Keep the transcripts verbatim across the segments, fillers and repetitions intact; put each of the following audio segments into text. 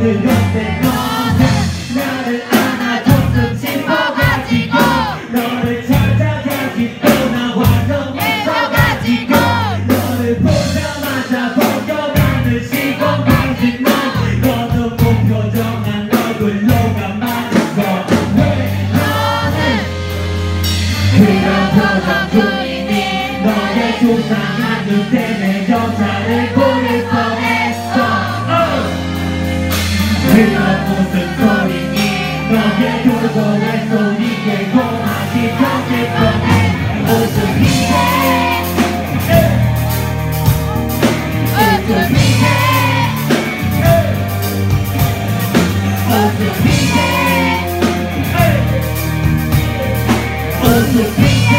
그런데 너는 나를 안아줬음 싶어가지고 너를 찾아가지고 나와 너 묻혀가지고 너를 보자마자 벗겨나는 시선 방식만 너도 무표정한 얼굴로가 맞았어. 왜 너는 그런 표정 중이니 너의 수상한 눈 때문에 여자를 고를 뻔했어. 그건 무슨 소리니 너의 돌고래 소리에 고마기 터질 뻔해. 웃음이네 웃음이네 웃음이네 웃음이네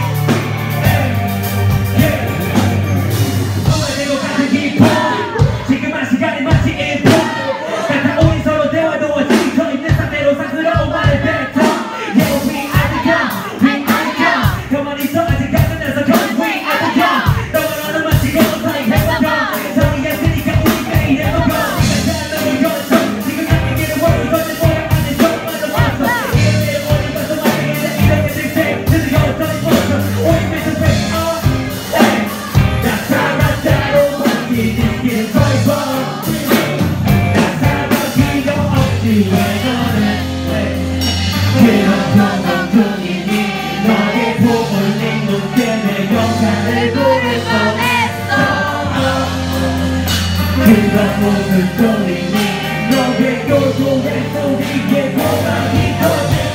정말 내고 가슴 깊어 지금 한 시간이 마치 일 분 같아. 우리 서로 대화도 없이 서 있는 상태로 상스러운 말을 뱉어. Yeah, we are the young, we are the young. 가만히 있어 아직 안 끝났어 cause we are the young. 너와 나는 마치고 사이 해보자 정리했으니까 우리가 이래보자 네가 잘 넘어졌어. 지금 나의 길을 원수 거짓 모양 안에 정말로 왔어. 이런 일을 원인 봐서 만약에 이렇게 될때 드디어 너의 모습 오인 미소 break up. 나 살았다로 바뀌는 길 벌벌 왜 너는 그런 표정 중이니 너의 부풀린 눈 때문에 여자를 고를 뻔했어. 그건 무슨 소리니 너의 요조의 소리에 고막이 터질